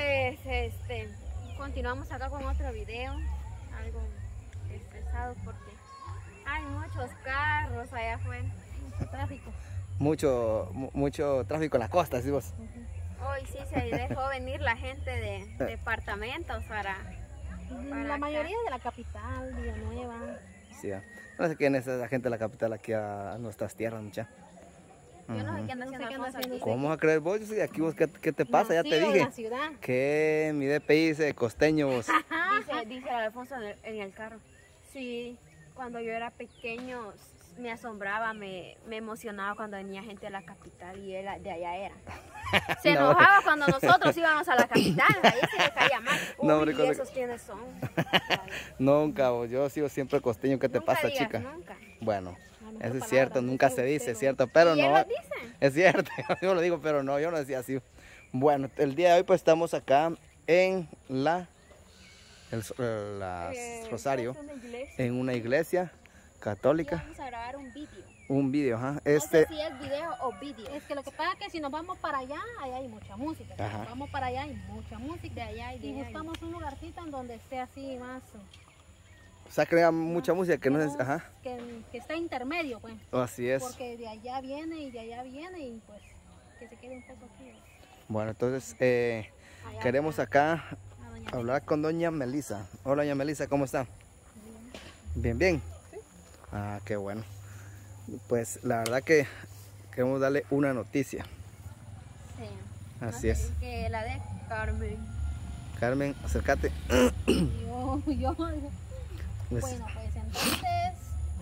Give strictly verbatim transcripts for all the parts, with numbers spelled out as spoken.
pues este continuamos acá con otro video, algo estresado porque hay muchos carros allá afuera, mucho tráfico. Mucho, mucho tráfico en la costa, ¿sí vos? Uh-huh. Hoy sí se dejó venir la gente de departamentos para, para la acá. mayoría de la capital, Villanueva. Sí, no sé quién es esa gente de la capital aquí a nuestras tierras, mucha. Yo no sé qué anda haciendo, no sé haciendo ¿Cómo vas a creer vos? Yo soy de aquí, vos, ¿qué, qué te pasa? Ya te Nacido dije. en la ciudad. Que mi D P I dice costeño vos. Dice, dice Alfonso en el, en el carro. Sí, cuando yo era pequeño me asombraba, me, me emocionaba cuando venía gente de la capital y él de allá era. Se No, enojaba cuando nosotros íbamos a la capital, ahí se le caía mal. Uy, No, ¿y esos quiénes son? Nunca, vos, yo sigo siempre costeño. ¿Qué te Nunca pasa, digas chica? Nunca. Bueno, eso es palabra, cierto, no nunca sé se dice, usted, es cierto, pero ¿Y él no. lo dice? Es cierto, yo lo digo, pero no, yo no decía así. Bueno, el día de hoy pues estamos acá en la, el, la Eh, Rosario, es una iglesia. en una iglesia Y católica. vamos a grabar un vídeo. Un video, ajá. No Este, sé si es video o vídeo. Es que lo que pasa es que si nos vamos para allá, allá hay mucha música. Si Ajá. nos vamos para allá hay mucha música. De allá y de Y allá. buscamos un lugarcito en donde esté así más... o sea, que haya mucha música que no es, no- ajá. Que, que está intermedio, pues. Así es. Porque de allá viene y de allá viene y pues que se quede un poco aquí. Bueno, entonces eh, Allá queremos está. acá A doña hablar con doña Melisa. Hola, doña Melisa, ¿cómo está? Bien, bien. Ah, qué bueno. Pues la verdad que queremos darle una noticia. Sí. Así No es. sé, que la de Carmen. Carmen, acércate. Yo, yo, Pues, bueno, pues entonces,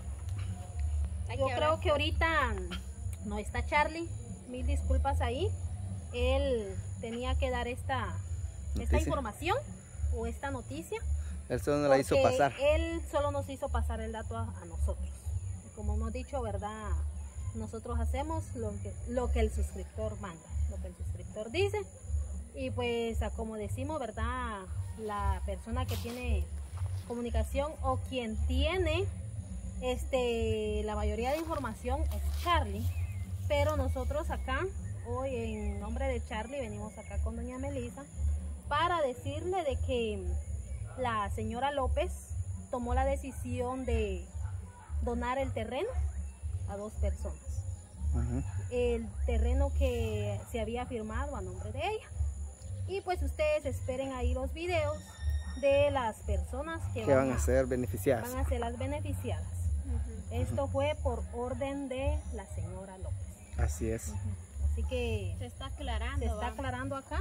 Hay yo que creo hablar. que ahorita no está Charlie, mil disculpas ahí. Él tenía que dar esta, esta Noticia. información o esta noticia. él solo nos la hizo porque pasar. Él solo nos hizo pasar el dato a, a nosotros. Como hemos dicho, ¿verdad? Nosotros hacemos lo que, lo que el suscriptor manda, lo que el suscriptor dice. Y pues, a como decimos, ¿verdad? La persona que tiene comunicación o quien tiene este, la mayoría de información es Charlie. Pero nosotros acá, hoy en nombre de Charlie, venimos acá con doña Melisa para decirle de que la señora López tomó la decisión de donar el terreno a dos personas. Ujú. El terreno que se había firmado a nombre de ella. Y pues ustedes esperen ahí los videos de las personas que, Que van a ser beneficiadas. van a ser las beneficiadas. Ujú. Esto fue por orden de la señora López. Así es. Así que Se está aclarando. se está ¿va? aclarando acá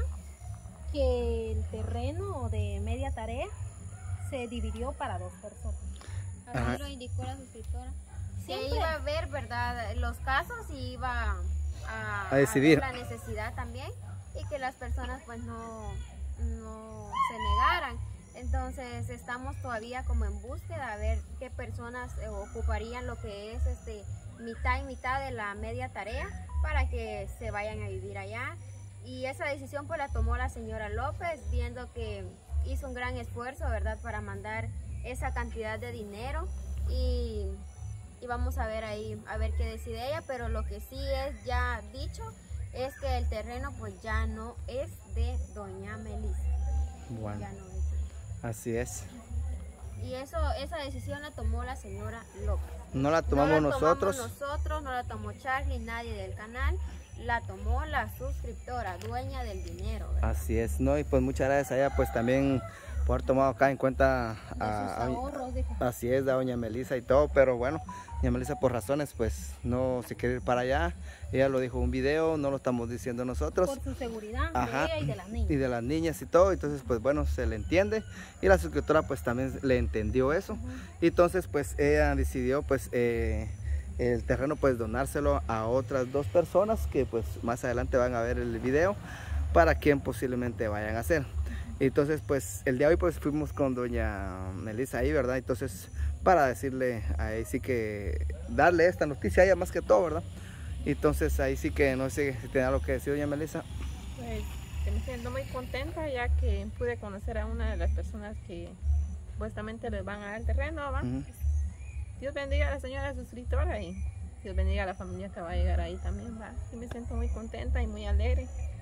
que el terreno de media tarea se dividió para dos personas. Ajá. Así lo indicó la suscriptora. Que Siempre. iba a ver, ¿verdad? Los casos y iba a, A decidir. ver la necesidad también y que las personas pues no, no se negaran. Entonces estamos todavía como en búsqueda a ver qué personas eh, ocuparían lo que es este mitad y mitad de la media tarea para que se vayan a vivir allá. Y esa decisión pues la tomó la señora López, viendo que hizo un gran esfuerzo, ¿verdad?, para mandar esa cantidad de dinero y, y vamos a ver ahí, a ver qué decide ella, pero lo que sí es ya dicho es que el terreno pues ya no es de doña Melisa. Bueno, Ya no es. así es. Y eso, esa decisión la tomó la señora López. No la tomamos no la nosotros. tomamos nosotros, no la tomó Charlie, nadie del canal, la tomó la suscriptora, dueña del dinero, ¿verdad? Así es, ¿no? Y pues muchas gracias a ella pues también por haber tomado acá en cuenta De a, sus a- ahorros, dijo. así es, a doña Melisa y todo, pero bueno, doña Melisa por razones pues no se quiere ir para allá. Ella lo dijo en un video, no lo estamos diciendo nosotros. Por su seguridad Ajá. de ella y de las niñas. Y de las niñas y todo, entonces pues bueno, se le entiende y la suscriptora pues también le entendió eso. Ujú. Y entonces pues ella decidió pues eh, el terreno pues donárselo a otras dos personas que pues más adelante van a ver el video para quien posiblemente vayan a hacer. Entonces pues el día de hoy pues fuimos con doña Melisa ahí, ¿verdad? Entonces para decirle ahí sí que darle esta noticia a ella más que todo, ¿verdad? Entonces ahí sí que no sé si tiene algo que decir doña Melisa. Pues que me siento muy contenta ya que pude conocer a una de las personas que supuestamente les van a dar el terreno, ¿va? Ujú. Dios bendiga a la señora suscriptora y Dios bendiga a la familia que va a llegar ahí también, ¿va? Y me siento muy contenta y muy alegre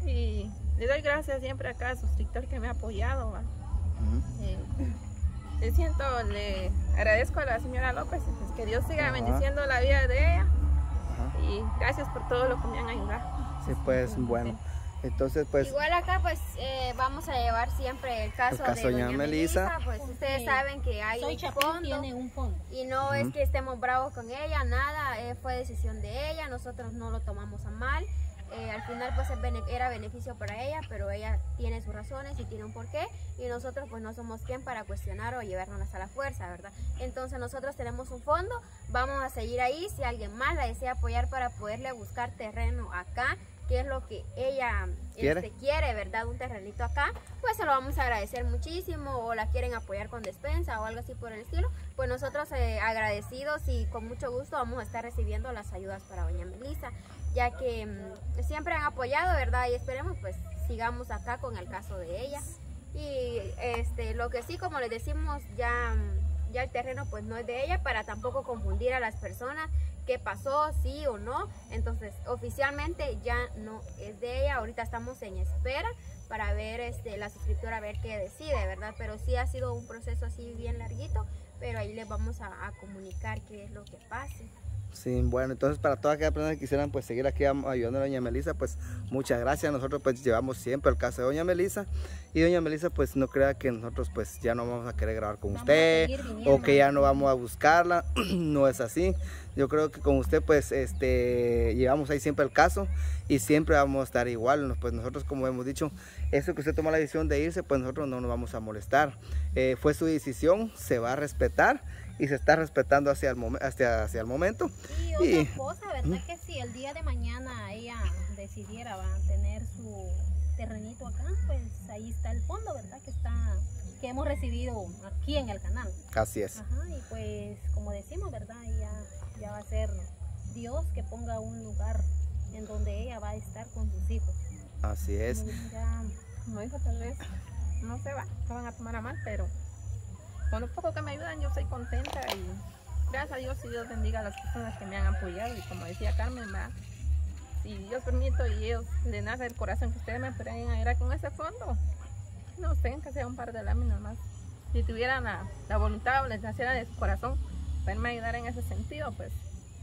Y le doy gracias siempre a cada suscriptor que me ha apoyado. ¿va? Ujú. Eh, le siento, le agradezco a la señora López, pues, que Dios siga Ajá. bendiciendo la vida de ella. Ajá. Y gracias por todo lo que me han ayudado. Sí, pues bueno. Entonces, pues, Igual acá pues eh, vamos a llevar siempre el caso, El caso de de doña doña Melissa, Melissa. pues ustedes Porque saben que hay Soy un Chapín fondo tiene un fondo. y no Ujú. es que estemos bravos con ella, nada, eh, fue decisión de ella, nosotros no lo tomamos a mal. Eh, al final pues es bene- era beneficio para ella, pero ella tiene sus razones y tiene un porqué y nosotros pues no somos quien para cuestionar o llevarnos a la fuerza, ¿verdad? Entonces nosotros tenemos un fondo, vamos a seguir ahí, si alguien más la desea apoyar para poderle buscar terreno acá, que es lo que ella ¿Quiere? este, quiere, ¿verdad? Un terrenito acá, pues se lo vamos a agradecer muchísimo, o la quieren apoyar con despensa o algo así por el estilo, pues nosotros eh, agradecidos y con mucho gusto vamos a estar recibiendo las ayudas para doña Melissa, ya que mm, siempre han apoyado, ¿verdad? Y esperemos pues sigamos acá con el caso de ella. Y este, lo que sí, como les decimos, ya, mm, ya el terreno pues no es de ella, para tampoco confundir a las personas qué pasó, sí o no. Entonces oficialmente ya no es de ella, ahorita estamos en espera para ver este, la suscriptora a ver qué decide, ¿verdad? Pero sí ha sido un proceso así bien larguito, pero ahí les vamos a, a comunicar qué es lo que pase. sí, bueno, entonces para todas aquellas personas que quisieran pues seguir aquí am- ayudando a doña Melissa, pues muchas gracias. Nosotros pues llevamos siempre el caso de doña Melissa y doña Melissa pues no crea que nosotros pues ya no vamos a querer grabar con Vamos a usted seguir viniendo. o que ya no vamos a buscarla. No es así. Yo creo que con usted pues este llevamos ahí siempre el caso y siempre vamos a estar igual. Nos- Pues nosotros, como hemos dicho, eso que usted toma la decisión de irse, pues nosotros no nos vamos a molestar. Eh, fue su decisión, se va a respetar y se está respetando hacia el, momen- hacia, hacia el momento. Y otra Y- cosa, ¿verdad? Que si el día de mañana ella decidiera va, tener su terrenito acá, pues ahí está el fondo, ¿verdad? Que está, que hemos recibido aquí en el canal. Así es. Ajá, y pues como decimos, ¿verdad? Ya, ya va a ser Dios que ponga un lugar en donde ella va a estar con sus hijos. Así es. Ya, Como dijo, tal vez no se va, se van a tomar a mal, pero con lo poco que me ayudan yo soy contenta y gracias a Dios y Dios bendiga a las personas que me han apoyado. Y como decía Carmen, va, si Dios permite y ellos les nace el corazón que ustedes me pueden ayudar con ese fondo, no sé, que sea un par de láminas más. Si tuvieran la, la voluntad o les naciera de su corazón, poderme ayudar en ese sentido, pues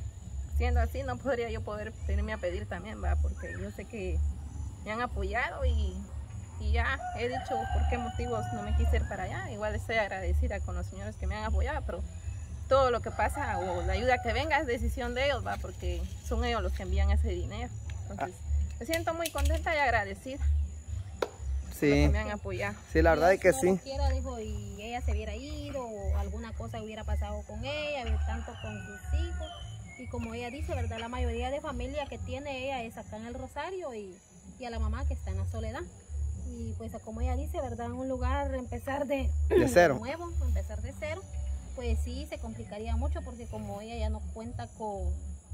siendo así no podría yo poder venirme a pedir también, va, porque yo sé que me han apoyado y, y ya he dicho por qué motivos no me quise ir para allá. Igual estoy agradecida con los señores que me han apoyado, pero todo lo que pasa o la ayuda que venga es decisión de ellos, va, porque son ellos los que envían ese dinero. Entonces me siento muy contenta y agradecida por lo Sí, que me han apoyado. sí, la verdad es que Dios no lo sí. quiera, dijo, y ella se hubiera ido o alguna cosa hubiera pasado con ella, tanto con sus hijos. Y como ella dice, ¿verdad? La mayoría de familia que tiene ella es acá en el Rosario y, y a la mamá que está en la Soledad. Y pues como ella dice, ¿verdad? En un lugar empezar de, De cero. nuevo, empezar de cero, pues sí se complicaría mucho porque como ella ya no cuenta con,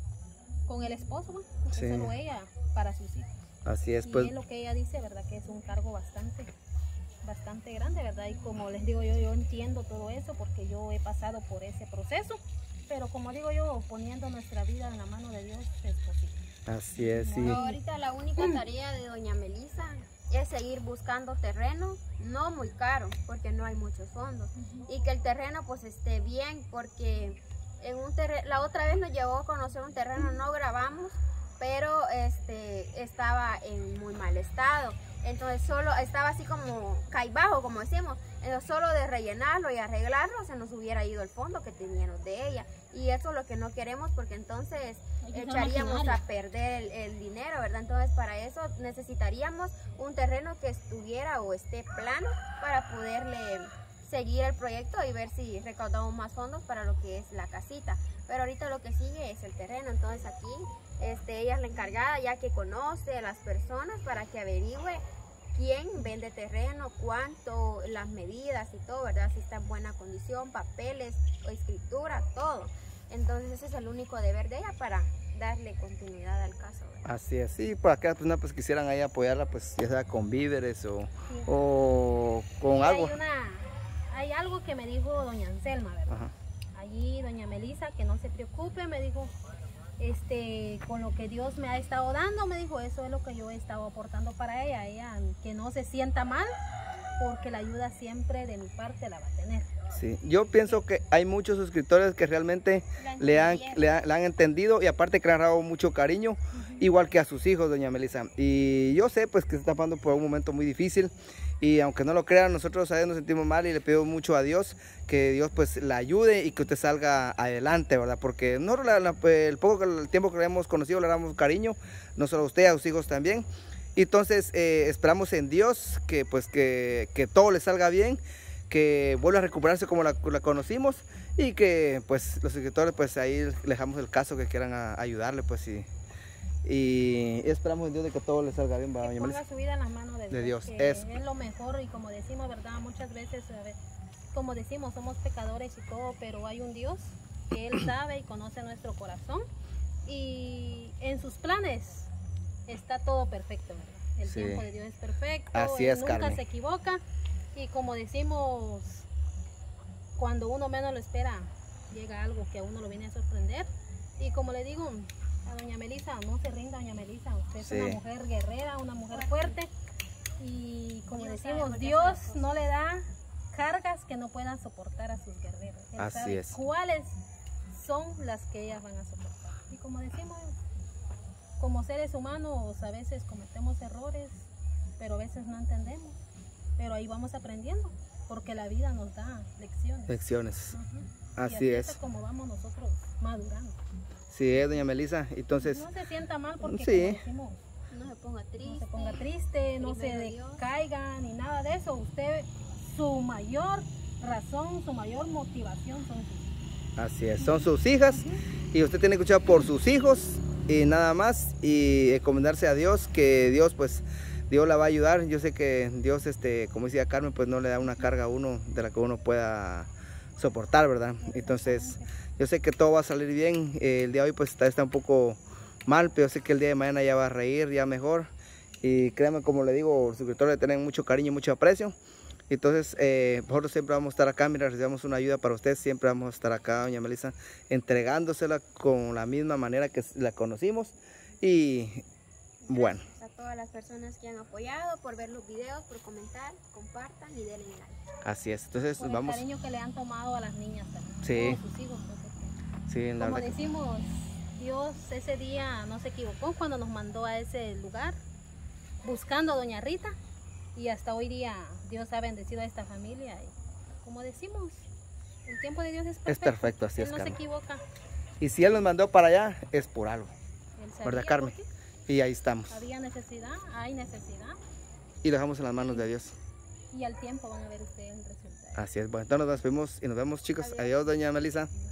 con el esposo, ¿no? Es Sí. solo ella para sus hijos. Así es, Y pues es lo que ella dice, ¿verdad? Que es un cargo bastante, bastante grande, ¿verdad? Y como les digo yo, yo entiendo todo eso porque yo he pasado por ese proceso. Pero como digo yo, poniendo nuestra vida en la mano de Dios es posible. así es, sí. Ahorita la única tarea de doña Melissa es seguir buscando terreno, no muy caro, porque no hay muchos fondos, y que el terreno pues esté bien, porque en un terreno, la otra vez nos llevó a conocer un terreno, no grabamos, pero este estaba en muy mal estado. Entonces solo estaba así como caibajo, como decimos. Entonces solo de rellenarlo y arreglarlo se nos hubiera ido el fondo que teníamos de ella. Y eso es lo que no queremos porque entonces Hay que usar echaríamos a maquinaria. perder el, el dinero, ¿verdad? Entonces para eso necesitaríamos un terreno que estuviera o esté plano para poderle seguir el proyecto y ver si recaudamos más fondos para lo que es la casita. Pero ahorita lo que sigue es el terreno, entonces aquí este, ella es la encargada ya que conoce a las personas para que averigüe quién vende terreno, cuánto, las medidas y todo, ¿verdad? Si está en buena condición, papeles o escritura, todo. Entonces ese es el único deber de ella para darle continuidad al caso, ¿verdad? Así es, sí, por aquellas personas pues quisieran ahí apoyarla, pues ya sea con víveres o, o con Y algo. Hay, una, hay algo que me dijo doña Anselma, ¿verdad? Ajá. Allí doña Melissa, que no se preocupe, me dijo, este, con lo que Dios me ha estado dando, me dijo, eso es lo que yo he estado aportando para ella, ella que no se sienta mal, porque la ayuda siempre de mi parte la va a tener. Sí, yo pienso que hay muchos suscriptores que realmente le han, le, han, le han entendido y aparte que le han dado mucho cariño, uh-huh. igual que a sus hijos, doña Melissa. Y yo sé pues que se está pasando por un momento muy difícil y aunque no lo crean, nosotros a veces nos sentimos mal y le pido mucho a Dios que Dios pues la ayude y que usted salga adelante, ¿verdad? Porque no, la, la, el poco el tiempo que le hemos conocido le damos cariño, no solo a usted, a sus hijos también. Y entonces eh, esperamos en Dios que pues que, que todo le salga bien, que vuelva a recuperarse como la, la conocimos y que pues los suscriptores pues ahí le dejamos el caso que quieran a, ayudarle pues y, y esperamos en Dios de que todo le salga bien. Que doña ponga Melissa. su vida en las manos de Dios, de Dios. Que Es. es lo mejor y como decimos, verdad, muchas veces, a ver, como decimos, somos pecadores y todo, pero hay un Dios que Él sabe y conoce nuestro corazón y en sus planes está todo perfecto, ¿verdad? El Sí. tiempo de Dios es perfecto, Así Él es, nunca Carmen. se equivoca y como decimos, cuando uno menos lo espera, llega algo que a uno lo viene a sorprender y como le digo a doña Melissa, no se rinda doña Melissa, usted es Sí. una mujer guerrera, una mujer fuerte y como Dios decimos, sabe por qué Dios hace las cosas. no le da cargas que no puedan soportar a sus guerreros. Él Así sabe es. cuáles son las que ellas van a soportar. Y como decimos, como seres humanos a veces cometemos errores, pero a veces no entendemos. Pero ahí vamos aprendiendo, porque la vida nos da lecciones. Lecciones. Ujú. Así y así es. es como vamos nosotros madurando. Sí, es, doña Melissa. Entonces, No se sienta mal porque Sí. como decimos, No se ponga triste. no se ponga triste, no se Primero Dios. decaiga ni nada de eso. Usted, su mayor razón, su mayor motivación son sus hijos. así es. Son sus hijas y usted tiene que luchar por sus hijos y nada más y encomendarse a Dios, que Dios pues Dios la va a ayudar. Yo sé que Dios, este, como decía Carmen, pues no le da una carga a uno de la que uno pueda soportar, ¿verdad? Entonces, yo sé que todo va a salir bien. Eh, el día de hoy pues está, está un poco mal, pero yo sé que el día de mañana ya va a reír, ya mejor. Y créanme, como le digo, los suscriptores le tienen mucho cariño y mucho aprecio. Entonces, eh, nosotros siempre vamos a estar acá, mira, recibimos una ayuda para ustedes, siempre vamos a estar acá, doña Melissa, entregándosela con la misma manera que la conocimos. Y bueno. Gracias a todas las personas que han apoyado por ver los videos, por comentar, compartan y denle like. Así es, entonces Por vamos. el cariño que le han tomado a las niñas también. Sí. Todos sus hijos, pues, porque, Sí, la como verdad que- decimos, Dios ese día no se equivocó cuando nos mandó a ese lugar buscando a doña Rita y hasta hoy día Dios ha bendecido a esta familia y como decimos, el tiempo de Dios es perfecto. Es perfecto, así Él es, no se Carmen. equivoca. Y si Él nos mandó para allá, es por algo, Él sabía ¿verdad, Carmen? por qué. Y ahí estamos. Había necesidad, hay necesidad Y lo dejamos en las manos de Dios. y al tiempo van a ver ustedes el resultado. Así es, bueno, entonces nos despedimos y nos vemos, chicos. Adiós. Adiós, doña Melissa.